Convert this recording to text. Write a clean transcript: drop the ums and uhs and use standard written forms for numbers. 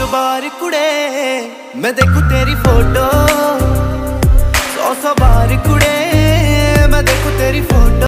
बार कुड़े मैं देखूं तेरी फोटो, 100 बार कुड़े मैं देखूं तेरी फोटो।